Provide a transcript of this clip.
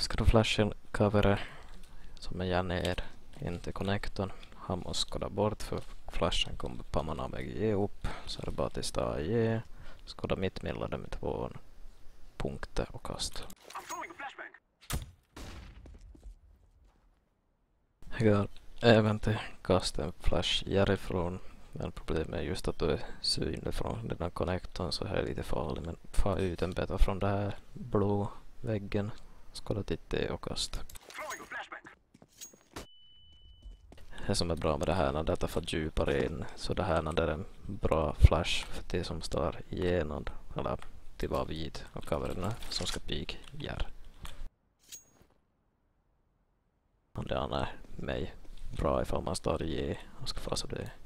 ska du flasha coveret som är ner in till connectorn. Han måste skåda bort för flashen kommer pammarna med ge upp. Så är det bara till start ge. Skåda mitt mellan med 2 punkter och kast. Jag går även till kasta en flash härifrån. Men problemet är just att du är synlig från den här connectorn, så här är lite farlig. Men få ut en beta från den här blå väggen. Skåda titta och kasta. Det som är bra med det här när detta får djupare in, så det här när det är en bra flash för det som står igenom, eller till var vid och coverna som ska pik gär. Och det är mig bra ifall man står i och ska få så det.